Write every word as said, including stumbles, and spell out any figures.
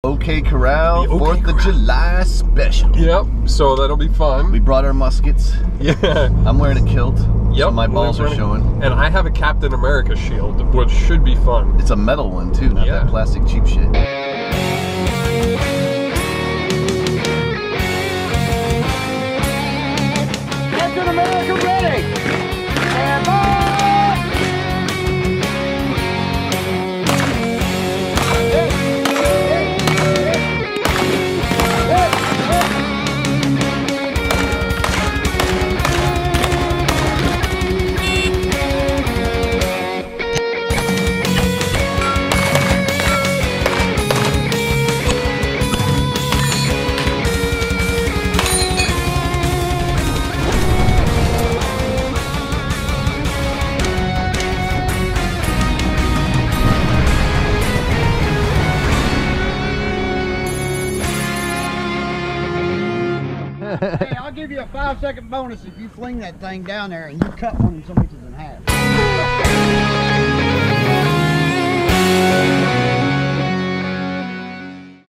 OK Corral, the OK fourth of July special. Yep, so that'll be fun. We brought our muskets. Yeah. I'm wearing a kilt, yep, so my balls are showing. And I have a Captain America shield, which should be fun. It's a metal one too, not yeah. that plastic cheap shit. Captain America ready! Stand by! Hey, I'll give you a five second bonus if you fling that thing down there and you cut one of some inches in half.